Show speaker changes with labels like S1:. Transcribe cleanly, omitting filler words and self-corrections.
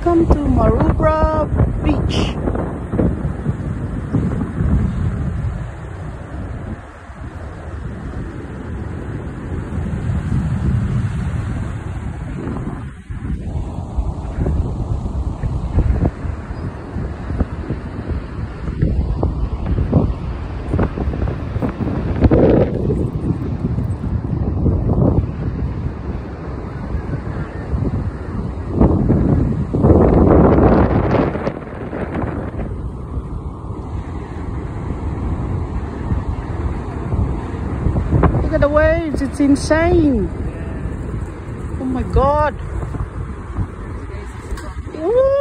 S1: Welcome to Maroubra Beach. Look at the waves, it's insane. Oh my god. Ooh.